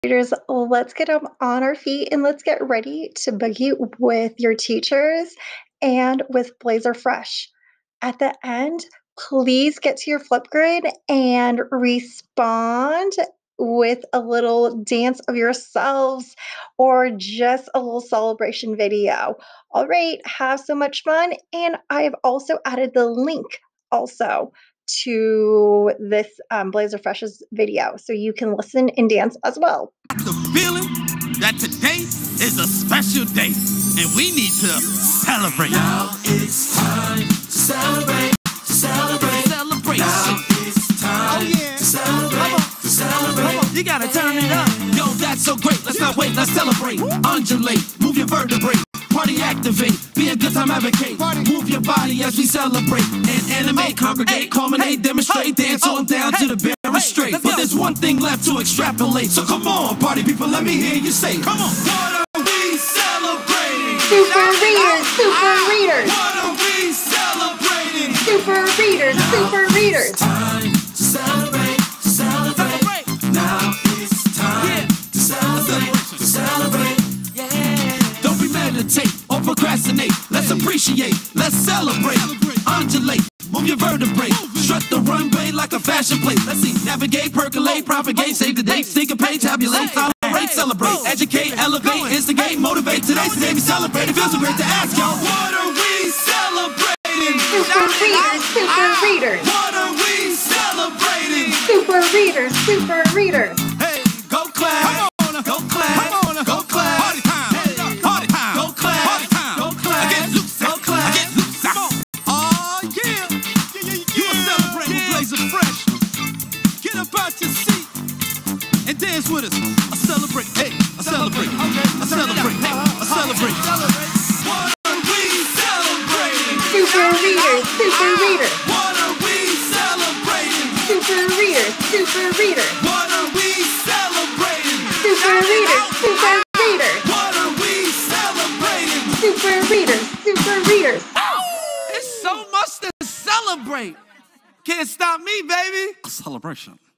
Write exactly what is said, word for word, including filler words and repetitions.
Leaders, let's get up on our feet and let's get ready to boogie with your teachers and with Blazer Fresh. At the end, please get to your Flipgrid and respond with a little dance of yourselves or just a little celebration video. All right, have so much fun. And I've also added the link also to this um, Blazer Fresh's video so you can listen and dance as well. The feeling that today is a special day and we need to celebrate. Now it's time to celebrate, to celebrate, Celebrate. Now it's time Oh, yeah. to celebrate, to celebrate. You gotta turn it up. Yo, that's so great. Let's not wait, let's celebrate. Undulate, move your vertebrae. Party activate, be a good time advocate. Move your body as we celebrate. And animate, congregate, culminate, demonstrate. Dance on down to the barrel straight. But there's one thing left to extrapolate. So come on, party people, let me hear you say, come on. What are we celebrating? Super readers, super readers, What are we celebrating? super readers, super readers. Time to celebrate, to celebrate. Celebrate. Now it's time Yeah. to celebrate, to celebrate. Don't premeditate or procrastinate. Let's appreciate, let's celebrate. Undulate, move your vertebrae. Strut the runway like a fashion plate. Let's see, navigate, percolate, propagate, save the date, syncopate, tabulate, tolerate, celebrate, educate, elevate, instigate, motivate. Today's the day we celebrate. It feels so great to ask y'all, what are we celebrating? Super readers, super readers, What are we celebrating? super readers, super readers. Hey, go clap, go clap, go clap. Party time, party time, go clap, party time, go clap. I get loose, go clap, I get loose. Oh yeah, you are celebrating Blazer Fresh. Get up out your seat and dance with us. I celebrate, hey, I celebrate, I celebrate, I celebrate. What are we celebrating? Super readers, super readers, What are we celebrating? super readers, super readers, What are we celebrating? super readers, super readers, What are we celebrating? super readers, super readers. It's so much to celebrate. Can't stop me, baby. A celebration.